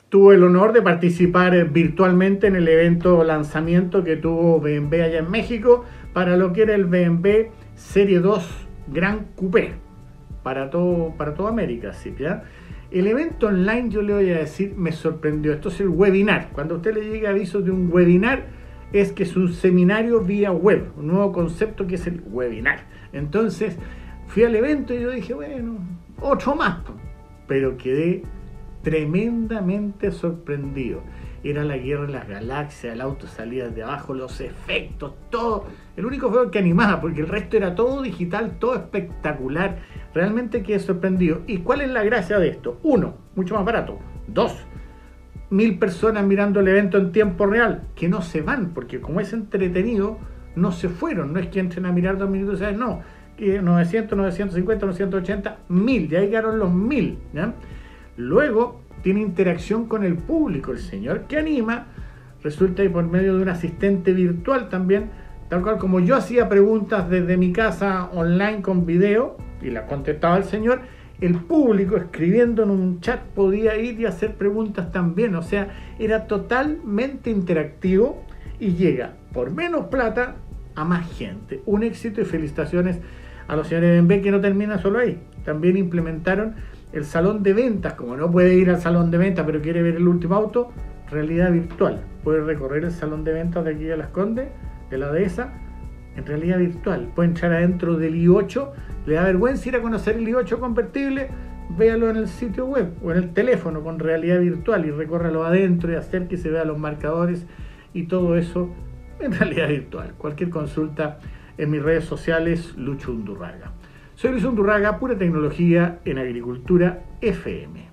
tuve el honor de participar virtualmente en el evento lanzamiento que tuvo BMW allá en México para lo que era el BMW Serie 2 Gran Coupé para toda América, ¿sí? ¿Ya? El evento online, yo le voy a decir, me sorprendió. Esto es el webinar. Cuando a usted le llegue aviso de un webinar, es que es un seminario vía web, un nuevo concepto que es el webinar. Entonces, fui al evento y yo dije, bueno, otro más, pero quedé tremendamente sorprendido. Era la guerra de las galaxias, el auto salía de abajo, los efectos, todo. El único fue el que animaba, porque el resto era todo digital, todo espectacular. Realmente quedé sorprendido. ¿Y cuál es la gracia de esto? 1, mucho más barato. 2, 1000 personas mirando el evento en tiempo real, que no se van, porque como es entretenido, no se fueron. No es que entren a mirar 2 minutos, ¿sabes? No. 900, 950, 980, 1000. Ya llegaron los 1000, ¿ya? Luego tiene interacción con el público, el señor que anima, resulta y por medio de un asistente virtual también, tal cual como yo hacía preguntas desde mi casa online con video y las contestaba el señor, el público escribiendo en un chat podía ir y hacer preguntas también. O sea, era totalmente interactivo y llega por menos plata a más gente. Un éxito y felicitaciones a los señores de BMW, que no termina solo ahí. También implementaron el salón de ventas. Como no puede ir al salón de ventas pero quiere ver el último auto, realidad virtual. Puede recorrer el salón de ventas de aquí de Las Condes, de la dehesa, en realidad virtual. Puede entrar adentro del i8, le da vergüenza ir a conocer el i8 convertible, véalo en el sitio web o en el teléfono con realidad virtual y recórralo adentro y acérquese y vea los marcadores y todo eso en realidad virtual. Cualquier consulta en mis redes sociales, Lucho Undurraga. Soy Luis Undurraga, pura tecnología en agricultura FM.